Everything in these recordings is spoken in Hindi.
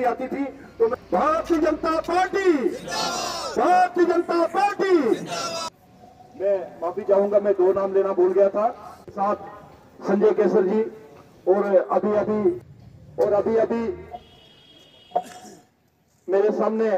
आती थी तो भारतीय जनता पार्टी, भारतीय जनता पार्टी। मैं माफी चाहूंगा, मैं 2 नाम लेना भूल गया था। साथ संजय केसर जी और अभी अभी मेरे सामने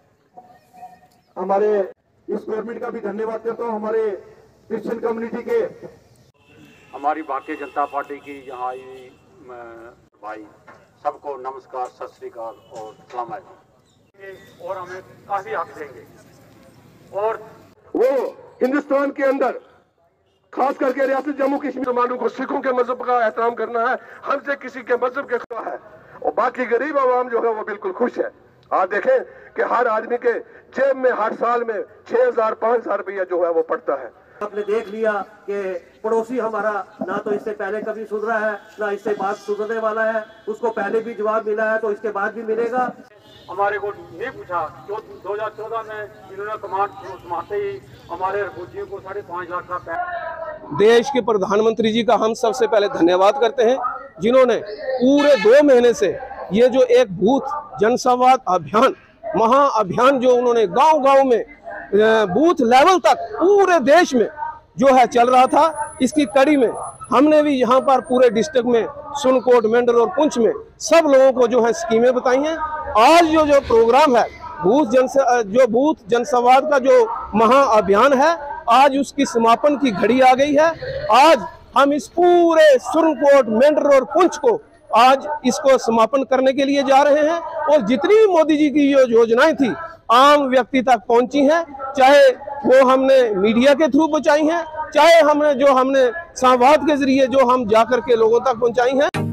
हमारे इस गवर्नमेंट का भी धन्यवाद करता हूँ, हमारे क्रिश्चियन कम्युनिटी के, हमारी भारतीय जनता पार्टी की यहाँ आई भाई सबको नमस्कार, सत श्री अकाल और सलाम अलैकुम। और हमें काफी हक देंगे और वो हिंदुस्तान के अंदर खास करके रियासत जम्मू कश्मीर मुसलमानों को सिखों के मजहब का एहतराम करना है, हमसे किसी के मजहब के खिलाफ है, और बाकी गरीब आवाम जो है वो बिल्कुल खुश है। आज देखें कि हर आदमी के जेब में हर साल में 6,000 5,000 रुपया जो है वो पड़ता है। आपने देख लिया कि पड़ोसी हमारा ना तो इससे पहले कभी सुधरा है, ना इससे बाद सुधरने वाला है। उसको पहले भी जवाब मिला है तो इसके बाद भी मिलेगा। हमारे को नहीं पूछा, 2014 में इन्होंने कमांड संभालते ही हमारे फौजियों को 5.5 लाख का देश के प्रधानमंत्री जी का हम सबसे पहले धन्यवाद करते हैं, जिन्होंने पूरे 2 महीने से ये जो एक बूथ जनसंवाद अभियान, महाअभियान जो उन्होंने गांव-गांव में बूथ लेवल तक पूरे देश में जो है चल रहा था, इसकी कड़ी में हमने भी यहाँ पर पूरे डिस्ट्रिक्ट में सुनकोट, मेंढर और पुंछ में सब लोगों को जो है स्कीमें बताई हैं। आज जो प्रोग्राम है बूथ जनसंवाद का जो महाअभियान है, आज उसकी समापन की घड़ी आ गई है। आज हम इस पूरे सुरनकोट, मेंढर और पुंछ को आज इसको समापन करने के लिए जा रहे हैं, और जितनी मोदी जी की जो योजनाएं थी आम व्यक्ति तक पहुंची हैं, चाहे वो हमने मीडिया के थ्रू पहुंचाई हैं, चाहे हमने संवाद के जरिए जो हम जाकर के लोगों तक पहुंचाई हैं।